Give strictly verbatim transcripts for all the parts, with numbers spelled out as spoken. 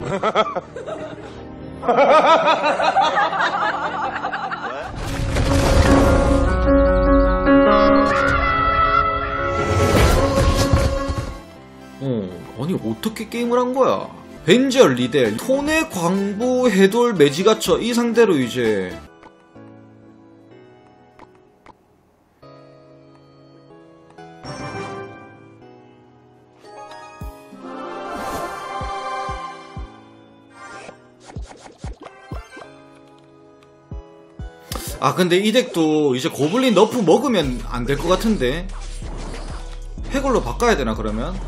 어, 아니 어떻게 게임을 한 거야? 벤저 리델, 톤의 광부, 해돌, 매지가처 이 상대로 이제 아 근데 이 덱도 이제 고블린 너프 먹으면 안 될 것 같은데 해골로 바꿔야 되나 그러면?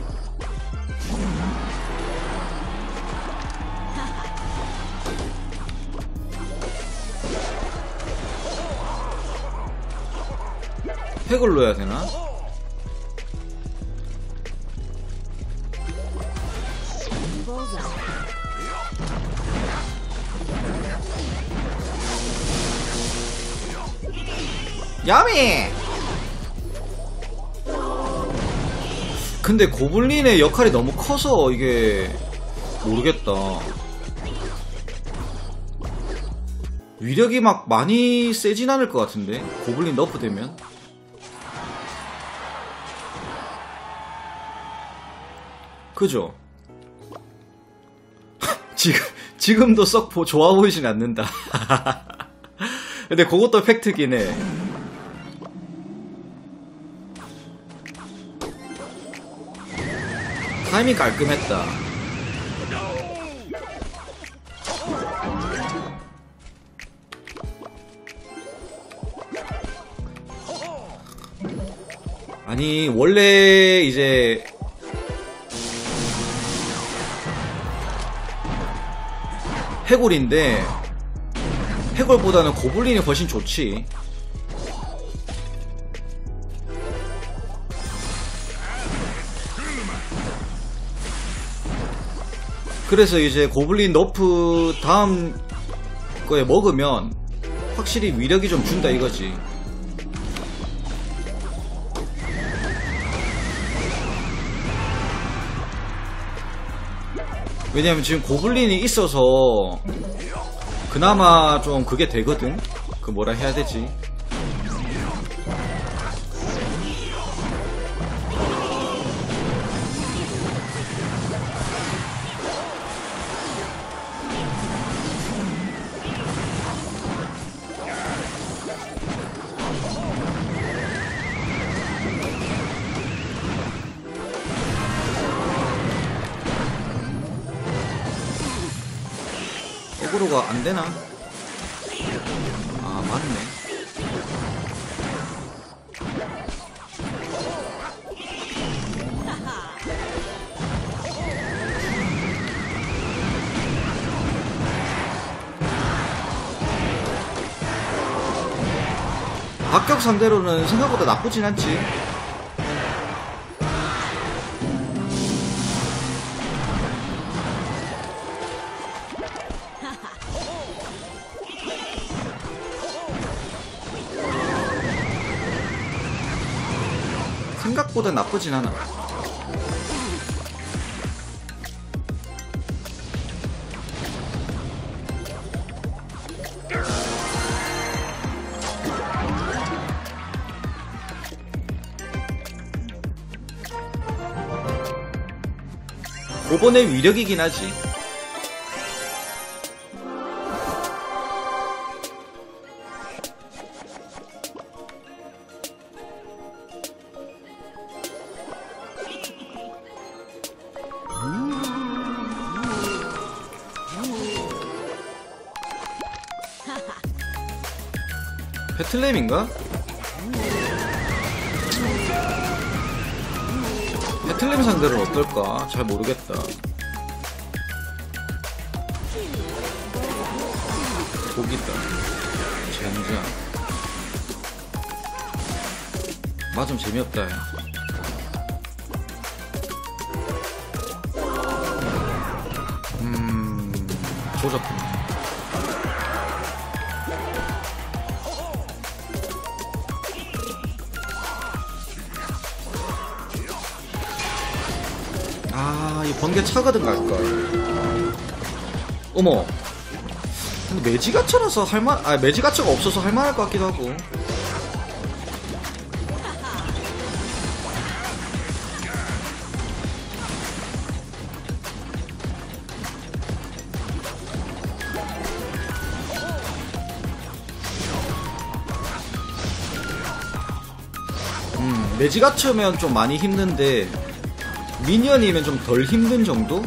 해골로 해야 되나? 야미! 근데 고블린의 역할이 너무 커서 이게 모르겠다. 위력이 막 많이 세진 않을 것 같은데 고블린 너프 되면. 그죠? 지금, 지금도 썩 좋아 보이진 않는다. 근데 그것도 팩트긴 해. 타이밍 깔끔했다. 아니 원래 이제 해골인데 해골보다는 고블린이 훨씬 좋지. 그래서 이제 고블린 너프 다음 거에 먹으면 확실히 위력이 좀 준다 이거지. 왜냐면 지금 고블린이 있어서 그나마 좀 그게 되거든? 그 뭐라 해야 되지? 어그로가 안되나? 아 맞네. 박격 상대로는 생각보다 나쁘진 않지. 생각보다 나쁘진 않아. 오번의 위력이긴 하지. 배틀램인가? 배틀램 상대는 어떨까? 잘 모르겠다. 독이다. 젠장. 맞음 재미없다. 야. 음... 조작품. 아, 이 번개 차거든 갈걸. 어머. 근데 매지가차라서 할만, 아, 매지가차가 없어서 할만할 것 같기도 하고. 음, 매지가차면 좀 많이 힘든데, 미니언이면 좀 덜 힘든 정도?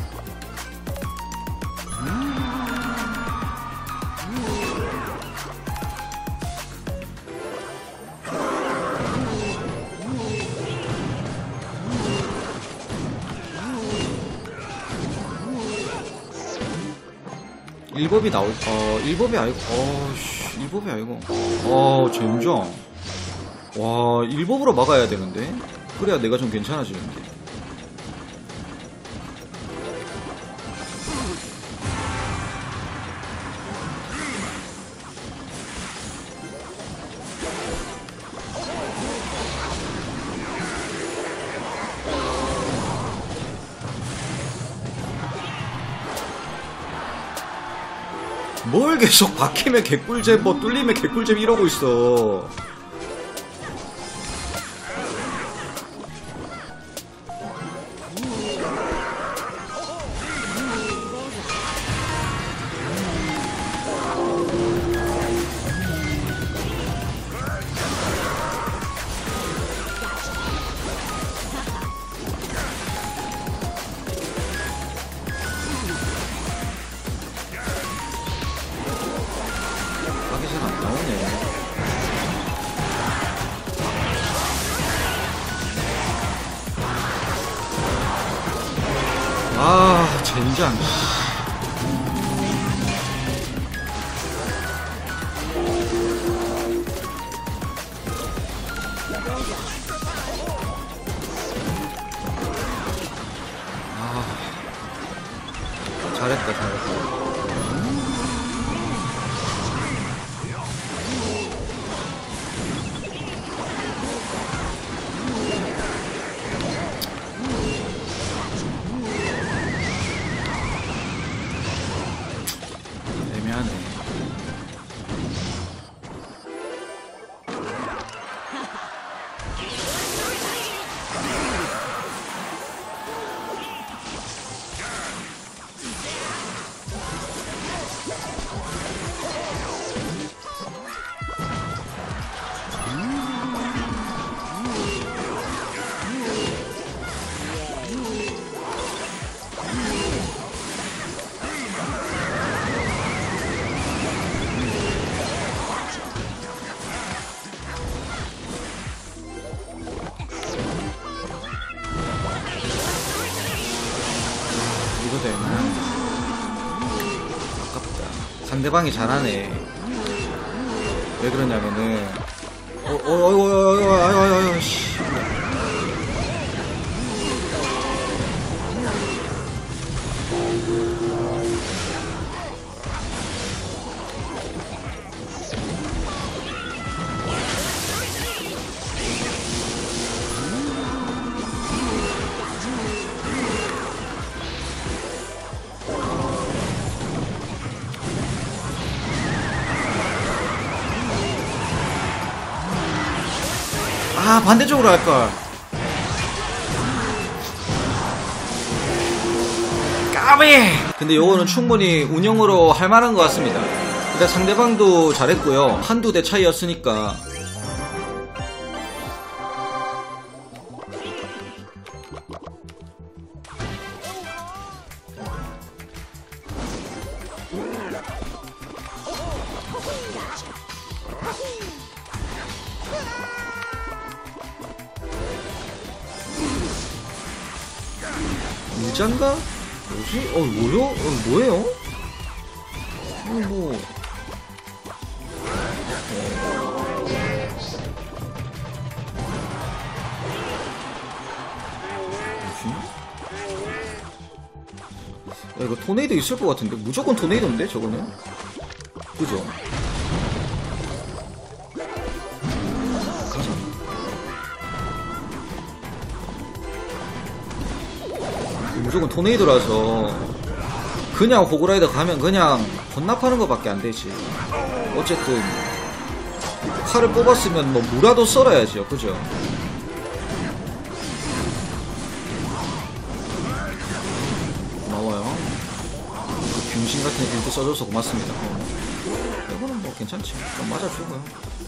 일법이 나올, 어, 일법이 아니고, 어, 씨, 일법이 아니고, 어, 젠장. 와, 일법으로 막아야 되는데? 그래야 내가 좀 괜찮아지는데. 뭘 계속 박히면 개꿀잼, 뭐 뚫리면 개꿀잼 이러고 있어. 아, 젠장. 아, 잘했다, 잘했다. 아깝다. 상대방이 잘하네. 왜 그러냐면은 어, 어, 어, 어, 어, 어, 아유, 아유, 아유, 씨. 아, 반대쪽으로 할걸. 까비! 근데 요거는 충분히 운영으로 할만한 것 같습니다. 일단 상대방도 잘했고요. 한두 대 차이였으니까. 일장가? 뭐지? 어, 뭐요? 어, 뭐예요? 어, 뭐. 뭐지? 야, 이거 토네이도 있을 것 같은데? 무조건 토네이도인데, 저거는? 그죠? 가자. 무조건 토네이도라서 그냥 호그라이더 가면 그냥 혼납하는 것밖에 안 되지. 어쨌든 칼을 뽑았으면 뭐 무라도 썰어야지요, 그죠? 고마워요. 그 병신 같은 빌드 써줘서 고맙습니다. 어. 이거는 뭐 괜찮지. 좀 맞아주고요.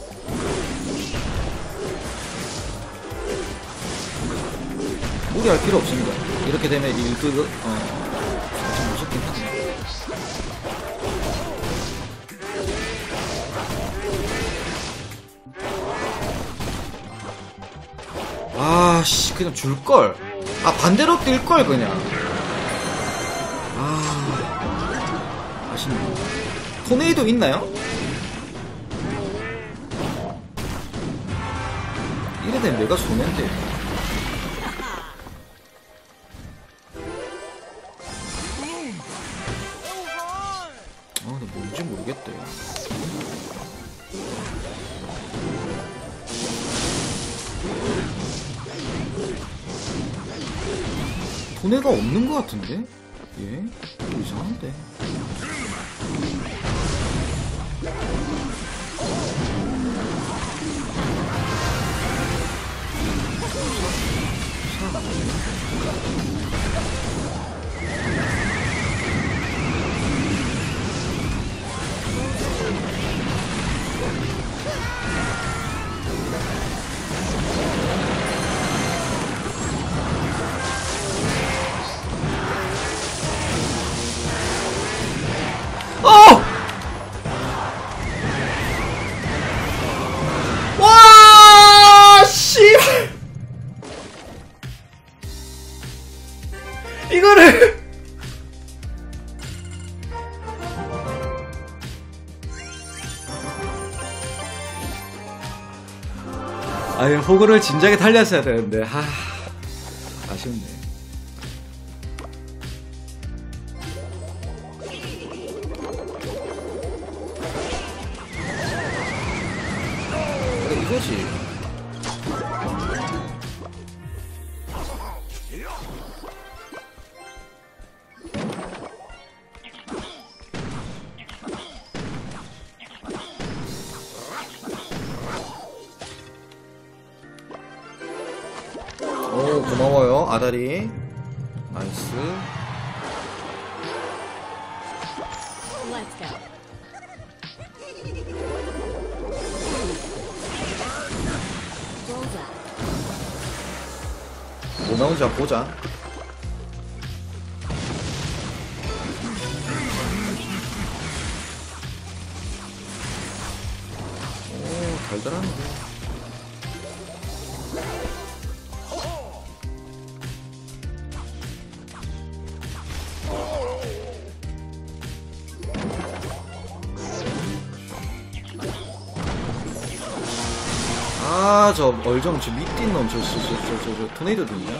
무리할 필요 없습니다. 이렇게 되면 일드 어 좀 무섭긴 하네. 아씨 그냥 줄걸. 아 반대로 뛸걸 그냥. 아 아쉽네. 토네이도 있나요? 이래되면 내가 손해인데. 아 근데 뭔지 모르겠대. 손해가 없는 것 같은데? 예? 또 이상한데? 어! 와! 씨발! 이거를 아니 호구를 진작에 달렸어야 되는데 하 아쉽네. 그래 이거지. 오 고마워요 아다리. 나이스. Let's go. Bullseye. 뭐 나오는지 한번 보자. 오 달달한데. 아, 저 얼정 저 밑뛴 놈, 저, 저, 저, 저, 저, 저 토네이도도 있냐?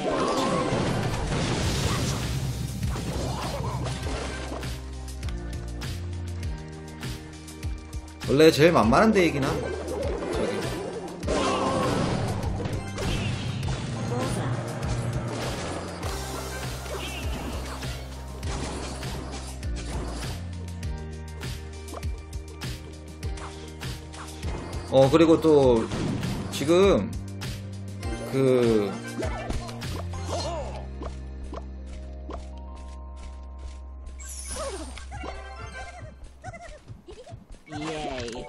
원래 제일 만만한 데이긴 함. 저기. 어, 그리고 또, 지금, 그, Yay.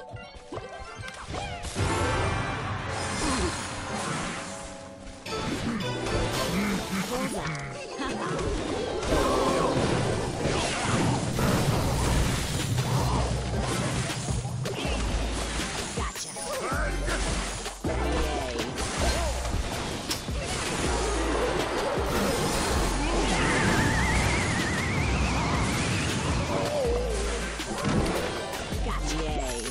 Gotcha. Yay. Gotcha. Yay.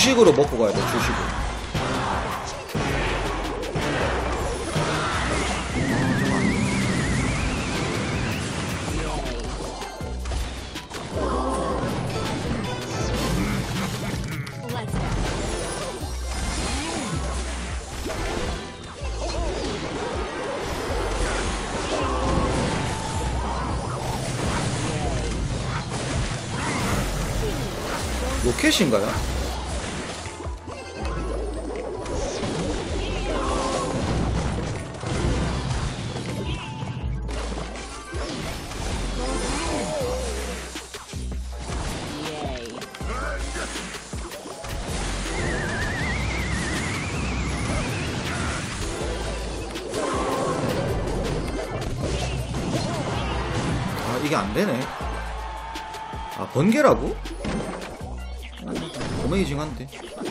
주식으로 먹고 가야 돼, 주식으로. Let's go. 로켓인가요? Yay. 아, 이게 안 되네. 아, 번개라고? 어메이징한데.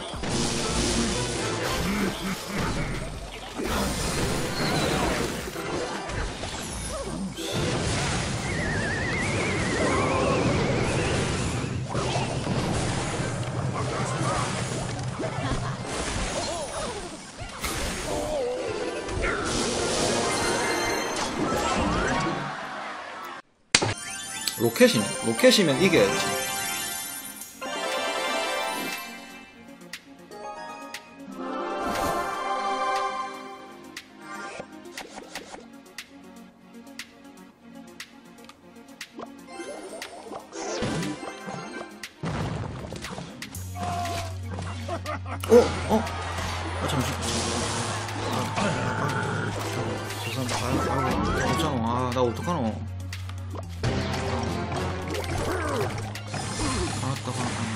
로켓이네. 로켓이면 이겨야지. 어? 어? 아, 잠시. 아, 아, 아, 죄송합니다. 아, 아, 괜찮아. 아, 나 어떡하노. 알았다,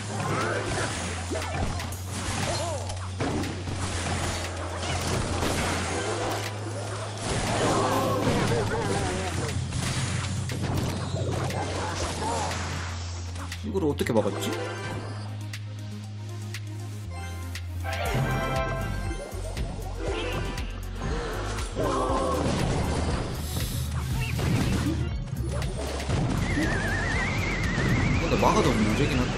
이거를 어떻게 막았지? 근데 막아도 문제긴 하다.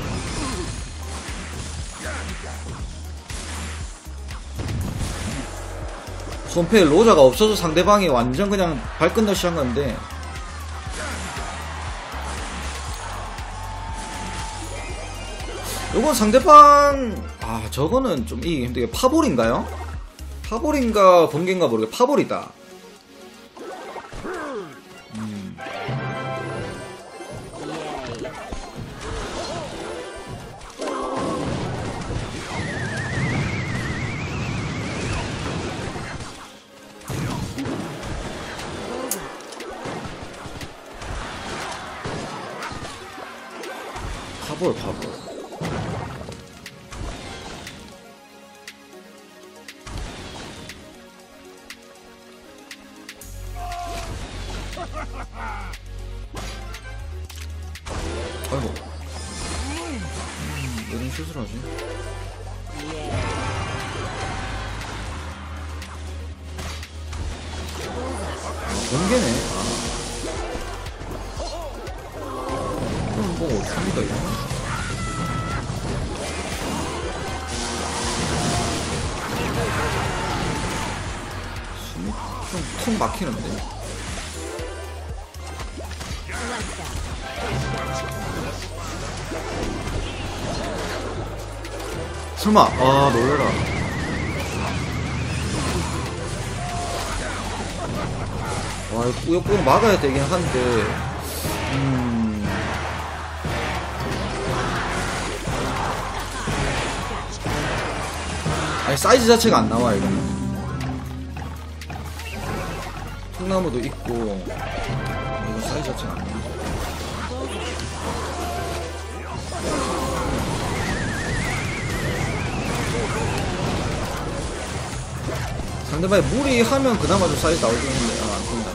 손패에 로자가 없어서 상대방이 완전 그냥 발끝너시 한 건데, 요건 상대방, 아, 저거는 좀 이기기 힘들게. 파볼인가요? 파볼인가 번개인가 모르겠. 파볼이다. 음. 파볼, 파볼. 아이고. 음, 왜 이런 실수를 하지? 아, 번개네. 아. 그럼 뭐 어떡합니까, 이거? 숨이 좀 툭 막히는데? Let's go. 설마, 아, 놀래라. 와, 이거 꾸역꾸역 막아야 되긴 한데, 음. 아니, 사이즈 자체가 안 나와, 이거는. 통나무도 있고, 이거 사이즈 자체가 안 나와. 상대방이 무리하면 그나마 좀 사이즈 나오긴 했는데, 아, 안 통다.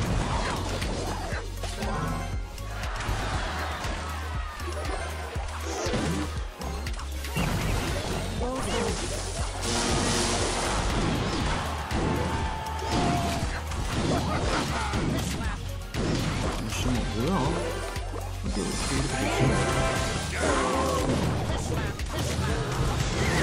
잠시만, 뭐야? 이게 어떻게 이렇게 됐지?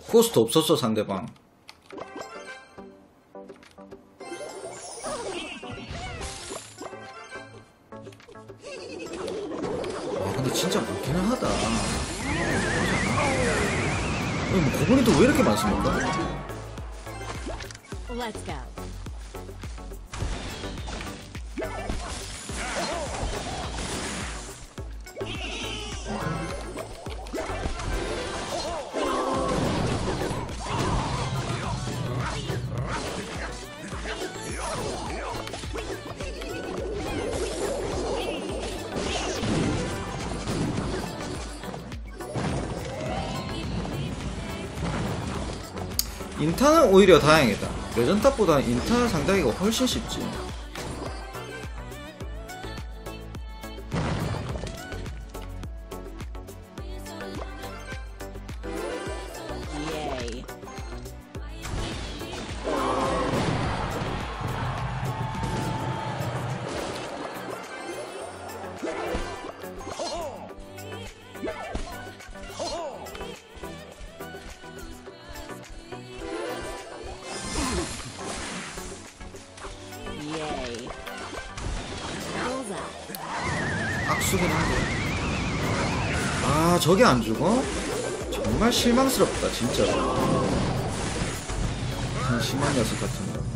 코스트 없었어 상대방. 아 근데 진짜 많기는 하다. 아니 뭐 고블린도 왜 이렇게 많습니까? Let's go. 인타는 오히려 다행이다. 레전탑보다 인타 상대하기가 훨씬 쉽지. Yay. Yay. Bullseye. 악수긴 한데. 아 저게 안 죽어? 정말 실망스럽다 진짜로. 참 심한 녀석 같은 거.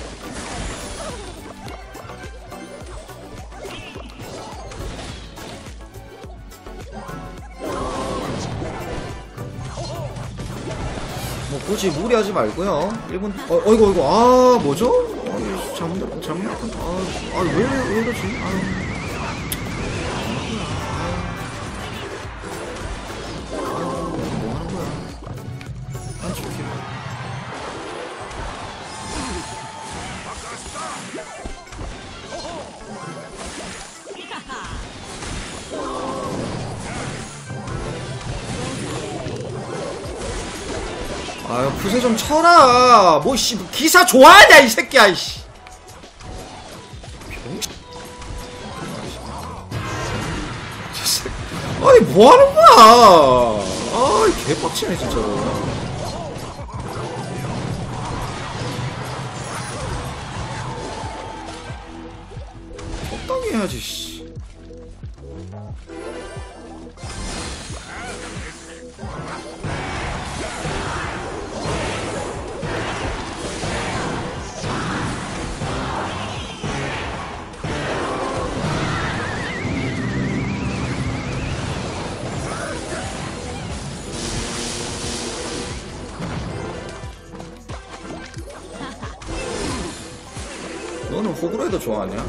뭐 굳이 무리하지 말고요. 일 분 어, 어이구 어이구 아 뭐죠? 어, 잘못 잘못 아아왜 왜 이러지? 아. 뭐 하는 거야? 안 좋게. 아유 푸세 좀 쳐라. 뭐씨 기사 좋아하냐 이 새끼야 이씨. 아니 뭐하는 거야. 아이 개빡치네 진짜로. 적당히 해야지 씨. 너는 호구라이더 좋아하냐?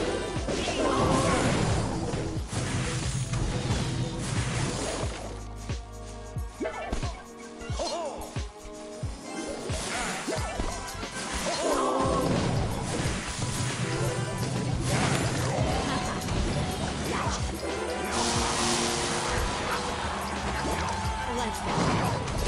Let's go.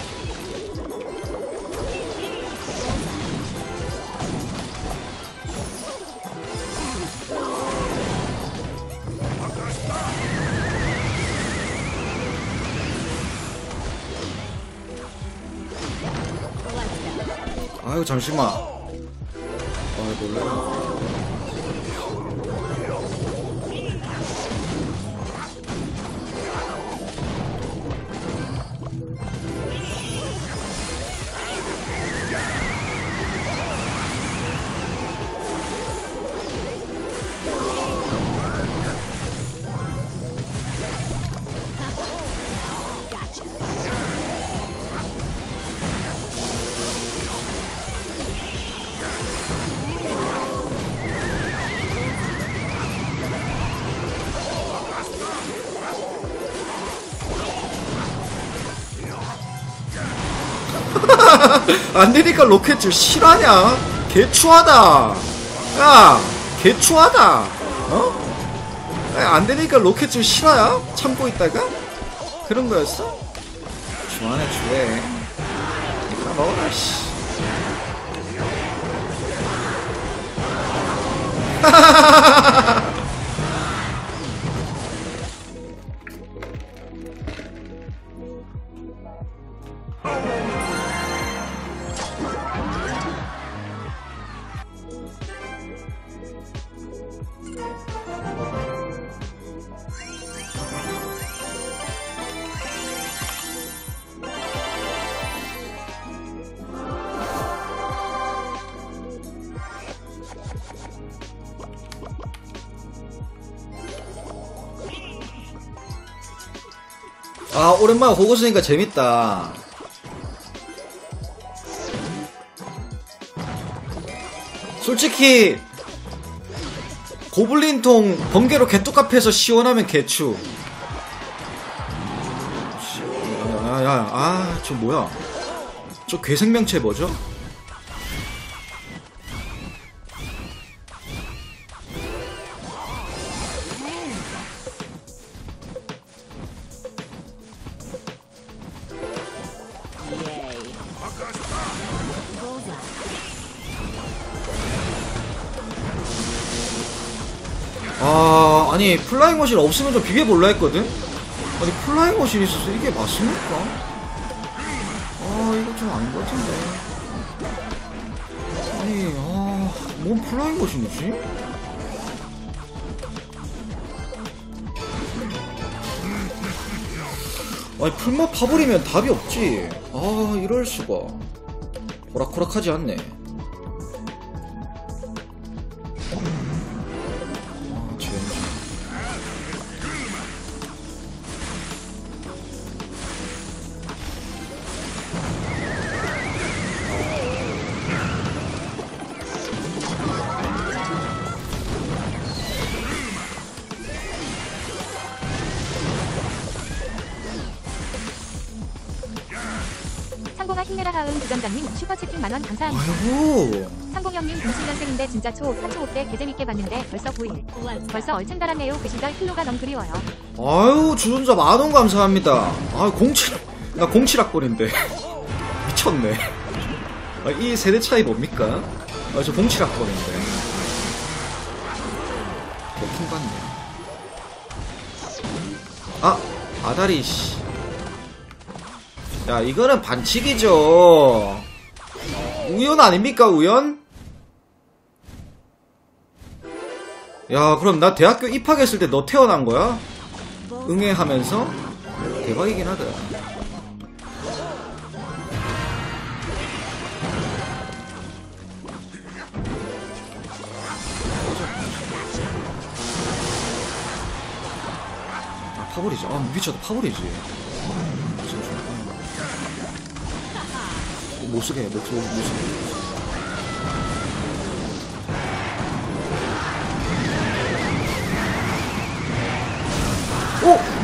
아유 잠시만. 아 놀래라. 안되니까 로켓을 실화냐? 개추하다. 야 개추하다. 어? 야, 안되니까 로켓을 실화야? 참고 있다가? 그런 거였어? 주하네 주해. 이거 먹어라 씨. 아, 오랜만에 호구 쓰니까 재밌다. 솔직히 고블린통 번개로 개뚜까패서 시원하면 개추. 야야야, 아, 저 뭐야? 저 괴생명체 뭐죠? Yay. Bullseye. 아, 아니 플라잉 머신 없으면 좀 비벼볼라 했거든? 아니 플라잉 머신 있어서 이게 맞습니까? 아, 이거 좀 아닌 것 같은데. 아니, 아, 뭔 플라잉 머신이지? 아니 풀맛 파버리면 답이 없지. 아, 이럴수가. 호락호락하지 않네. 아, 젠장. 상공아 힘내라 하은 부점장님 슈퍼채팅 만원 감사합니다. 아이고. 상공형님 공칠 년생인데 진짜 초 사초 오때 개재밌게 봤는데 벌써 구일. 벌써 얼층 달았네요. 그 시절 필로가 너무 그리워요. 아유, 주전자 만원 감사합니다. 아, 공칠, 나 공칠학번인데. 미쳤네. 아, 이 세대 차이 뭡니까? 아, 저 공칠학번인데. 버킹 같네. 아, 아다리, 씨. 야, 이거는 반칙이죠. 우연 아닙니까, 우연? 야, 그럼 나 대학교 입학했을 때 너 태어난 거야? 응애하면서? 대박이긴 하다. 아, 파버리지. 아, 미쳤다. 파버리지. 못쓰게 해, 못쓰게, 못쓰게. 오!